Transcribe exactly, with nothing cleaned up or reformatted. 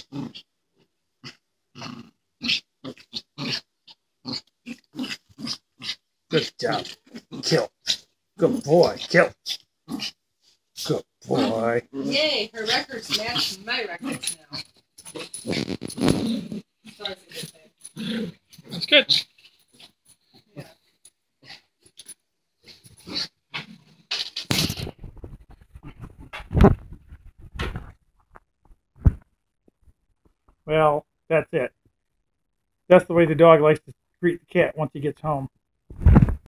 Good job. Kill. Good boy. Kill. Good boy. Yay, her records match my records now. So that's a good thing. That's good. Yeah. Well, that's it. That's the way the dog likes to treat the cat once he gets home.